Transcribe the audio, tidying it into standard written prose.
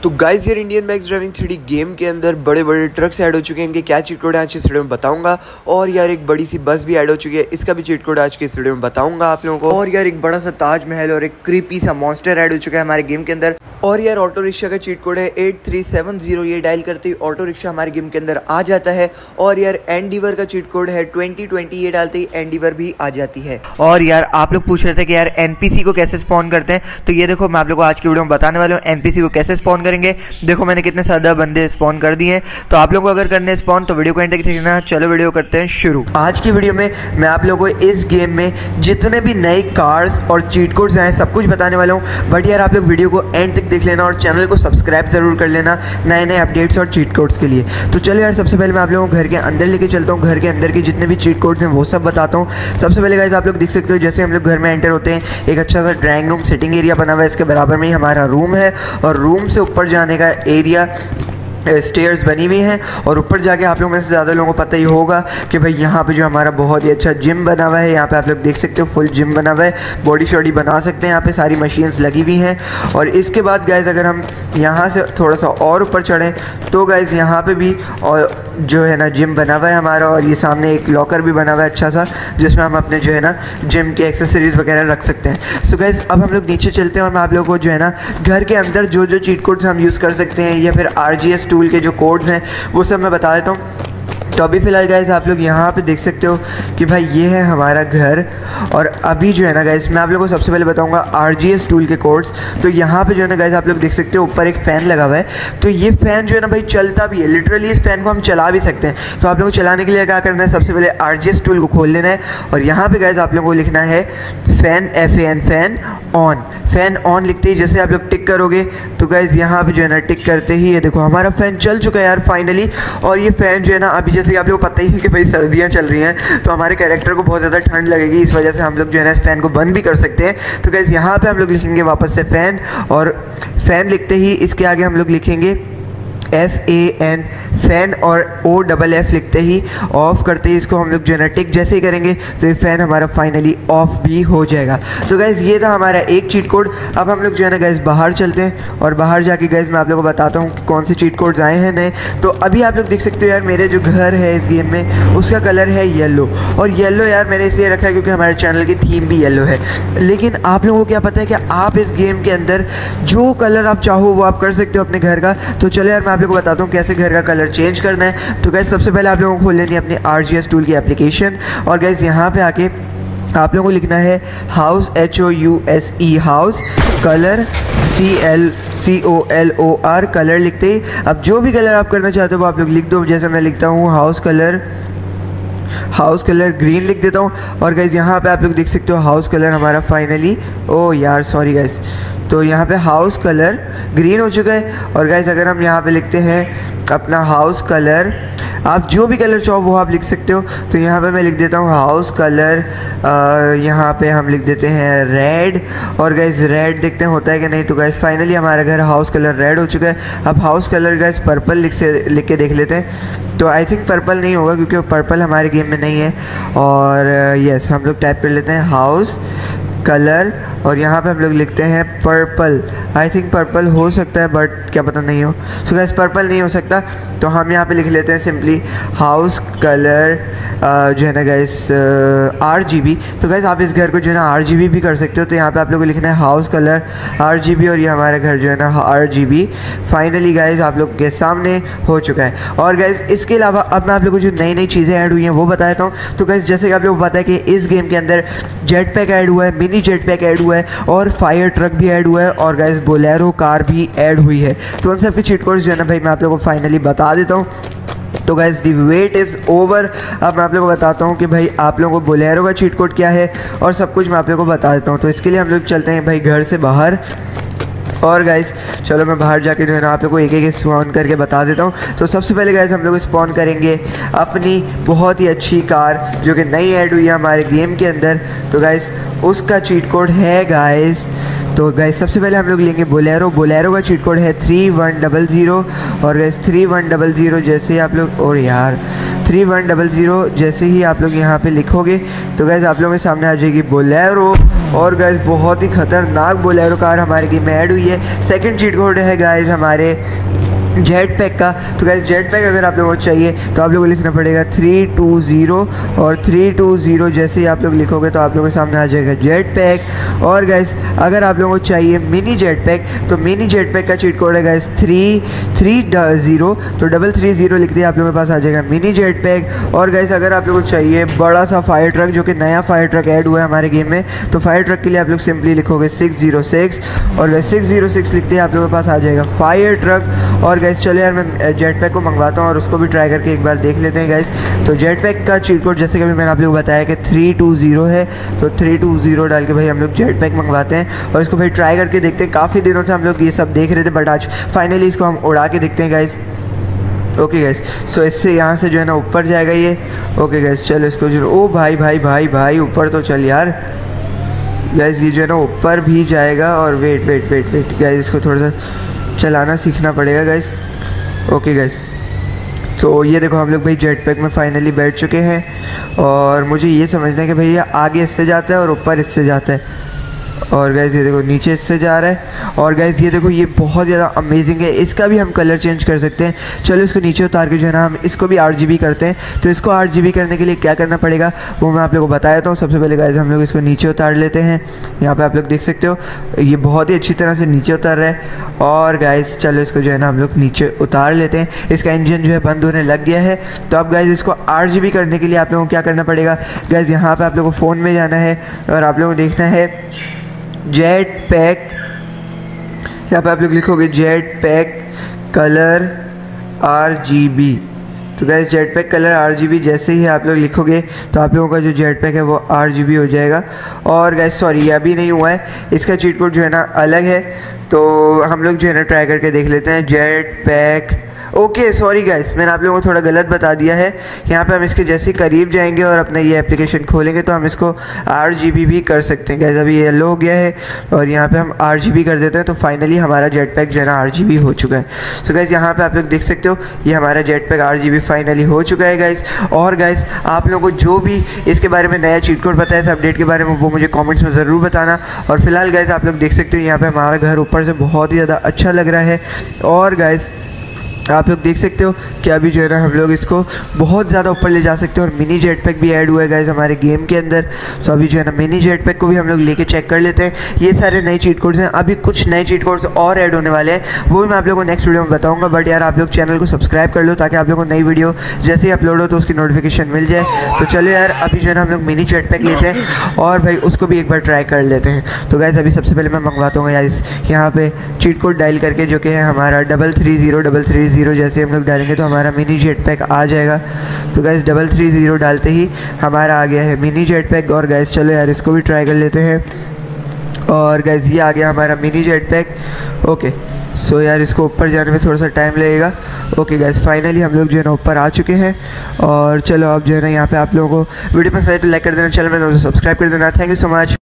तो गाइस यार Indian max driving 3D game के अंदर बड़े बड़े ट्रक्स ऐड हो चुके हैं। इनके क्या चीट कोड है आज की इस वीडियो में बताऊंगा। और यार एक बड़ी सी बस भी ऐड हो चुकी है, इसका भी चीट कोड आज की इस वीडियो में बताऊंगा आप लोगों को। और यार एक बड़ा सा ताजमहल और एक क्रीपी सा मॉन्स्टर ऐड हो चुका है हमारे गेम के अंदर। और यार ऑटो रिक्शा का चीट कोड है 8370, ये डायल करते ही ऑटो रिक्शा हमारे गेम के अंदर आ जाता है। और यार एंडीवर का चीट कोड है 2020, ये डालते ही एंडीवर भी आ जाती है। और यार आप लोग पूछ रहे थे कि यार एनपीसी को कैसे स्पॉन करते हैं, तो ये देखो मैं आप लोग को आज की वीडियो में बताने वाला हूँ एनपीसी को कैसे स्पॉन करेंगे। देखो मैंने कितने सारे बंदे स्पॉन कर दिए हैं, तो आप लोगों को अगर करने स्पॉन तो वीडियो को एंड तक देखना। चलो वीडियो करते हैं शुरू। आज की वीडियो में मैं आप लोगों को इस गेम में जितने भी नए कार्स और चीट कोड्स आए सब कुछ बताने वाला हूँ। बट यार आप लोग वीडियो को एंड तक देख लेना और चैनल को सब्सक्राइब जरूर कर लेना नए नए अपडेट्स और चीट कोड्स के लिए। तो चलो यार सबसे पहले मैं आप लोगों को घर के अंदर लेके चलता हूँ। घर के अंदर के जितने भी चीट कोड्स हैं वो सब बताता हूँ। सबसे पहले गाइस आप लोग देख सकते हो जैसे हम लोग घर में एंटर होते हैं, एक अच्छा सा ड्राइंग रूम सिटिंग एरिया बना हुआ है, इसके बराबर में ही हमारा रूम है। और रूम से ऊपर जाने का एरिया स्टेयर्स बनी हुई हैं। और ऊपर जाके आप लोगों में से ज़्यादा लोगों को पता ही होगा कि भाई यहाँ पे जो हमारा बहुत ही अच्छा जिम बना हुआ है। यहाँ पे आप लोग देख सकते हो फुल जिम बना हुआ है, बॉडी शॉडी बना सकते हैं, यहाँ पे सारी मशीन्स लगी हुई हैं। और इसके बाद गाइज अगर हम यहाँ से थोड़ा सा और ऊपर चढ़ें तो गाइज यहाँ पे भी और जो है ना जिम बना हुआ है हमारा। और ये सामने एक लॉकर भी बना हुआ है अच्छा सा, जिसमें हम अपने जो है ना जिम के एक्सेसरीज़ वगैरह रख सकते हैं। सो गाइज अब हम लोग नीचे चलते हैं और मैं आप लोगों को जो है ना घर के अंदर जो जो चीट कोड्स हम यूज़ कर सकते हैं या फिर RGS टूल के जो कोड्स हैं वो सब मैं बता देता हूँ। तो अभी फ़िलहाल गाइस आप लोग यहाँ पे देख सकते हो कि भाई ये है हमारा घर। और अभी जो है ना गाइस मैं आप लोगों को सबसे पहले बताऊँगा RGS टूल के कोड्स। तो यहाँ पे जो है ना गाइस आप लोग देख सकते हो ऊपर एक फ़ैन लगा हुआ है, तो ये फ़ैन जो है ना भाई चलता भी है, लिटरली इस फ़ैन को हम चला भी सकते हैं। तो आप लोगों को चलाने के लिए क्या करना है, सबसे पहले RGS टूल को खोल लेना है और यहाँ पर गाइस आप लोगों को लिखना है fan FAN fan on. Fan on लिखते ही जैसे आप लोग टिक करोगे तो गाइज़ यहाँ पे जो है ना टिक करते ही ये देखो हमारा फ़ैन चल चुका है यार फाइनली। और ये फ़ैन जो है ना अभी जैसे कि आप लोगों को पता ही है कि भाई सर्दियाँ चल रही हैं, तो हमारे कैरेक्टर को बहुत ज़्यादा ठंड लगेगी, इस वजह से हम लोग जो है ना इस फ़ैन को बंद भी कर सकते हैं। तो गाइज़ यहाँ पे हम लोग लिखेंगे वापस से फ़ैन, और फ़ैन लिखते ही इसके आगे हम लोग लिखेंगे FAN फ़ैन, और OFF लिखते ही ऑफ़ करते ही इसको हम लोग जो है ना टिक जैसे ही करेंगे तो ये फ़ैन हमारा फाइनली ऑफ़ भी हो जाएगा। तो गाइज़ ये था हमारा एक चीट कोड। अब हम लोग जो है ना गाइज़ बाहर चलते हैं और बाहर जाके गाइज़ मैं आप लोगों को बताता हूँ कि कौन से चीट कोड्स आए हैं नए। तो अभी आप लोग देख सकते हो यार मेरे जो घर है इस गेम में उसका कलर है येलो। और येलो यार मैंने इसलिए रखा है क्योंकि हमारे चैनल की थीम भी येलो है। लेकिन आप लोगों को क्या पता है कि आप इस गेम के अंदर जो कलर आप चाहो वो आप कर सकते हो अपने घर का। तो चलो यार मैं आप लोगों को बताता हूँ कैसे घर का कलर चेंज करना है। तो गाइस सबसे पहले आप लोगों को खोल लेनी है अपनी RGS टूल की एप्लीकेशन। और गाइस यहाँ पे आके आप लोगों को लिखना है house HOUSE house colour COLOR colour लिखते ही अब जो भी कलर आप करना चाहते हो वो आप लोग लिख दो। जैसे मैं लिखता हूँ हाउस कलर ग्रीन लिख देता हूँ। और गाइज़ यहाँ पे आप लोग देख सकते हो हाउस कलर हमारा फाइनली, ओ यार सॉरी गाइज़, तो यहाँ पे हाउस कलर ग्रीन हो चुका है। और गाइज़ अगर हम यहाँ पे लिखते हैं अपना हाउस कलर, आप जो भी कलर चाहो वो आप लिख सकते हो। तो यहाँ पे मैं लिख देता हूँ हाउस कलर, यहाँ पे हम लिख देते हैं रेड। और गाइज़ रेड देखते हैं होता है कि नहीं। तो गाइज़ फाइनली हमारा घर हाउस कलर रेड हो चुका है। अब हाउस कलर गाइज़ पर्पल लिख के देख लेते हैं। तो आई थिंक पर्पल नहीं होगा क्योंकि पर्पल हमारे गेम में नहीं है। और यस हम लोग टाइप कर लेते हैं हाउस कलर और यहाँ पे हम लोग लिखते हैं पर्पल। आई थिंक पर्पल हो सकता है बट क्या पता नहीं हो। सो गाइस पर्पल नहीं हो सकता तो हम यहाँ पे लिख लेते हैं सिंपली हाउस कलर जो है ना गाइस RGB। तो गाइस आप इस घर को जो है ना RGB भी कर सकते हो। तो यहाँ पे आप लोगों को लिखना है हाउस कलर RGB और ये हमारा घर जो है ना RGB फाइनली गाइस आप लोग के सामने हो चुका है। और गाइस इसके अलावा अब मैं आप लोगों को जो नई नई चीज़ें ऐड हुई हैं वो बता देता हूँ। तो गाइस जैसे कि आप लोगों को पता है कि इस गेम के अंदर जेट पैक ऐड हुआ है, मिनी जेट पैक ऐड हुआ है और फायर ट्रक भी ऐड हुआ है और गाइस बोलेरो कार भी ऐड हुई है। तो उन सब के चीट कोड्स जो है ना भाई मैं आप लोगों को फाइनली बता देता हूँ। तो guys the wait is over. अब मैं आप लोगों को बताता हूँ कि भाई आप लोगों को बोलेरो का चीट कोड क्या है और सब कुछ मैं आप लोगों को बता देता हूँ। तो इसके लिए हम लोग चलते हैं भाई घर से बाहर। और गाइस चलो मैं बाहर जाके जो है ना आप लोगों को एक एक स्पॉन करके बता देता हूँ। तो सबसे पहले गाइस हम लोग स्पॉन करेंगे अपनी बहुत ही अच्छी कार जो कि नई ऐड हुई है हमारे गेम के अंदर। तो गाइस उसका चीट कोड है गाइस, तो गाइस सबसे पहले हम लोग लेंगे बोलेरो का चीट कोड है 3100। और गाइस 3100 जैसे आप लोग, और यार 3100 जैसे ही आप लोग यहाँ पे लिखोगे तो गैस आप लोगों के सामने आ जाएगी बोलेरो। और गैस बहुत ही खतरनाक बोलेरो कार हमारे गेम में ऐड हुई है। सेकंड चीट कोड है गैस हमारे जेट पैक का। तो गैस जेट पैक अगर आप लोगों को चाहिए तो आप लोगों को लिखना पड़ेगा 320 और 320 जैसे ही आप लोग लिखोगे तो आप लोगों के सामने आ जाएगा जेट पैक। और गैस अगर आप लोगों को चाहिए मिनी जेट पैक तो मिनी जेट पैक का चीट कोड है गैस 330 तो 330 लिखते ही आप लोगों के पास आ जाएगा मिनी जेट पैक। और गैस अगर आप लोगों को चाहिए बड़ा सा फायर ट्रक जो कि नया फायर ट्रक ऐड हुआ है हमारे गेम में, तो फायर ट्रक के लिए आप लोग सिंपली लिखोगे 606 और गैस 606 लिखते ही आप लोगों के पास आ जाएगा फायर ट्रक। और गैस चलो यार मैं जेट पैक को मंगवाता हूँ और उसको भी ट्राई करके एक बार देख लेते हैं गैस। तो जेट पैक का चीट कोड जैसे कि मैंने आप लोगों को बताया कि 320 है, तो 320 डाल के भाई हम लोग जेट पैक मंगवाते हैं और इसको भाई ट्राई करके देखते हैं। काफ़ी दिनों से हम लोग ये सब देख रहे थे बट आज फाइनली इसको हम उड़ा के देखते हैं गैस। ओके गैस, सो इससे यहाँ से जो है ना ऊपर जाएगा ये। ओके गैस चलो इसको जो, ओ भाई भाई भाई भाई ऊपर तो चल यार गैस, ये जो है ना ऊपर भी जाएगा। और wait wait wait wait guys, इसको थोड़ा सा चलाना सीखना पड़ेगा गैस। ओके गैस, तो ये देखो हम लोग भाई जेट पैक में फाइनली बैठ चुके हैं और मुझे ये समझना है कि भाई ये आगे इससे जाता है और ऊपर इससे जाता है। और गैस ये देखो नीचे इससे जा रहा है। और गैस ये देखो ये बहुत ज़्यादा अमेजिंग है, इसका भी हम कलर चेंज कर सकते हैं। चलो इसको नीचे उतार के जो है ना हम इसको भी RGB करते हैं। तो इसको RGB करने के लिए क्या करना पड़ेगा वो मैं आप लोगों को बता देता हूँ। सबसे पहले गैस हम लोग इसको नीचे उतार लेते हैं। यहाँ पे आप लोग देख सकते हो ये बहुत ही अच्छी तरह से नीचे उतर रहा है। और गैस चलो इसको जो है ना हम लोग नीचे उतार लेते हैं। इसका इंजन जो है बंद होने लग गया है। तो अब गैस इसको RGB करने के लिए आप लोगों को क्या करना पड़ेगा गैस, यहाँ पर आप लोगों को फ़ोन में जाना है और आप लोगों को देखना है जेट पैक। यहाँ पे आप लोग लिखोगे जेट पैक कलर RGB। तो guys jet pack colour RGB जैसे ही आप लोग लिखोगे तो आप लोगों का जो जेट पैक है वो RGB हो जाएगा। और गैस सॉरी ये अभी नहीं हुआ है, इसका चीट कोड जो है ना अलग है। तो हम लोग जो है ना ट्राई करके देख लेते हैं jet pack. Okay sorry guys, मैंने आप लोगों को थोड़ा गलत बता दिया है। यहाँ पे हम इसके जैसे करीब जाएंगे और अपना ये एप्लीकेशन खोलेंगे तो हम इसको RGB भी कर सकते हैं। गाइस अभी ये येलो हो गया है और यहाँ पे हम RGB कर देते हैं तो फाइनली हमारा जेट पैक जो है ना RGB हो चुका है। सो गाइस यहाँ पे आप लोग देख सकते हो ये हमारा जेट पैक RGB फाइनली हो चुका है गाइस। और गाइस आप लोगों को जो भी इसके बारे में नया चीट कोड पता है इस अपडेट के बारे में वो मुझे कॉमेंट्स में ज़रूर बताना। और फिलहाल गाइस आप लोग देख सकते हो यहाँ पर हमारा घर ऊपर से बहुत ही ज़्यादा अच्छा लग रहा है। और गाइस आप लोग देख सकते हो कि अभी जो है ना हम लोग इसको बहुत ज़्यादा ऊपर ले जा सकते हैं। और मिनी जेट पैक भी ऐड हुआ है गाइस हमारे गेम के अंदर। सो अभी जो है ना मिनी जेट पैक को भी हम लोग लेके चेक कर लेते हैं। ये सारे नए चीट कोड्स हैं, अभी कुछ नए चीट कोड्स और ऐड होने वाले हैं वो भी मैं आप लोगों को नेक्स्ट वीडियो में बताऊंगा। बट यार आप लोग चैनल को सब्सक्राइब कर लो ताकि आप लोगों को नई वीडियो जैसे ही अपलोड हो तो उसकी नोटिफिकेशन मिल जाए। तो चलो यार अभी जो है ना हम लोग मिनी जेट पैक लेते हैं और भाई उसको भी एक बार ट्राई कर लेते हैं। तो गाइस अभी सबसे पहले मैं मंगवाता हूँ यार यहाँ पे चीट कोड डायल करके जो कि है हमारा 330 जैसे हम लोग डालेंगे तो हमारा मिनी जेट पैक आ जाएगा। तो गाइस 330 डालते ही हमारा आ गया है मिनी जेट पैक। और गाइस चलो यार इसको भी ट्राई कर लेते हैं। और गाइस ये आ गया हमारा mini jet pack. Okay so यार इसको ऊपर जाने में थोड़ा सा टाइम लगेगा। ओके गाइस फाइनली हम लोग जो है ना ऊपर आ चुके हैं। और चलो अब जो है ना यहाँ पे आप लोगों को वीडियो पसंद आए तो लाइक कर देना, चैनल में सब्सक्राइब कर देना। Thank you so much.